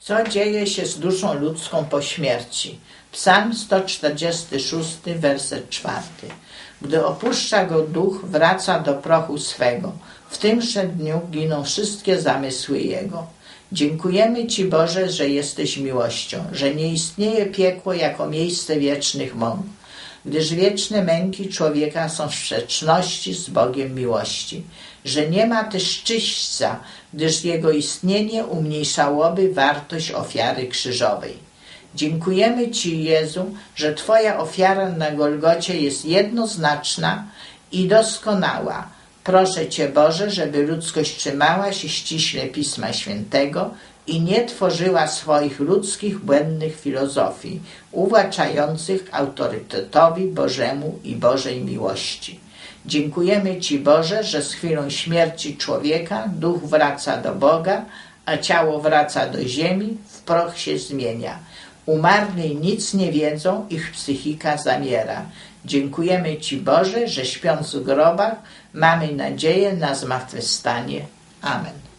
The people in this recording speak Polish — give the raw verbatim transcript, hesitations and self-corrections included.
Co dzieje się z duszą ludzką po śmierci? Psalm sto czterdziesty szósty, werset czwarty. Gdy opuszcza go duch, wraca do prochu swego. W tymże dniu giną wszystkie zamysły jego. Dziękujemy Ci, Boże, że jesteś miłością, że nie istnieje piekło jako miejsce wiecznych mąk, gdyż wieczne męki człowieka są w sprzeczności z Bogiem miłości, że nie ma też czyśćca, gdyż jego istnienie umniejszałoby wartość ofiary krzyżowej. Dziękujemy Ci, Jezu, że Twoja ofiara na Golgocie jest jednoznaczna i doskonała. Proszę Cię, Boże, żeby ludzkość trzymała się ściśle Pisma Świętego i nie tworzyła swoich ludzkich, błędnych filozofii, uwłaczających autorytetowi Bożemu i Bożej miłości. Dziękujemy Ci, Boże, że z chwilą śmierci człowieka duch wraca do Boga, a ciało wraca do ziemi, w proch się zmienia. Umarli nic nie wiedzą, ich psychika zamiera. Dziękujemy Ci, Boże, że śpiąc w grobach mamy nadzieję na zmartwychwstanie. Amen.